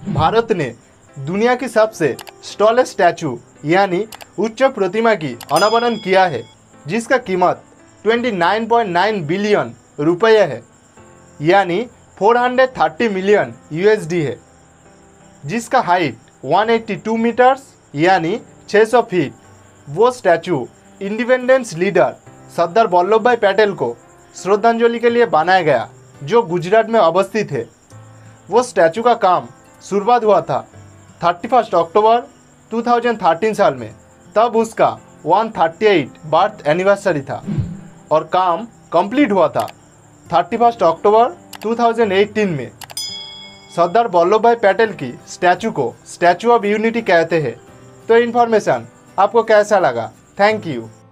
भारत ने दुनिया की सबसे टॉलेस्ट स्टैचू यानी उच्च प्रतिमा की अनावरण किया है, जिसका कीमत 29.9 बिलियन रुपये है, यानी 430 मिलियन यूएसडी है, जिसका हाइट 182 मीटर्स यानी 600 फीट। वो statue independence leader Sardar Vallabhbhai Patel को श्रद्धांजलि के लिए बनाया गया, जो गुजरात में अवस्थित है। वो स्टैचू का काम शुरुआत हुआ था 31 अक्टूबर 2013 साल में, तब उसका 138 बर्थ एनिवर्सरी था और काम कंप्लीट हुआ था 31 अक्टूबर 2018 में। सरदार वल्लभ भाई पटेल की स्टैचू को स्टैचू ऑफ यूनिटी कहते हैं। तो इन्फॉर्मेशन आपको कैसा लगा? Thank you.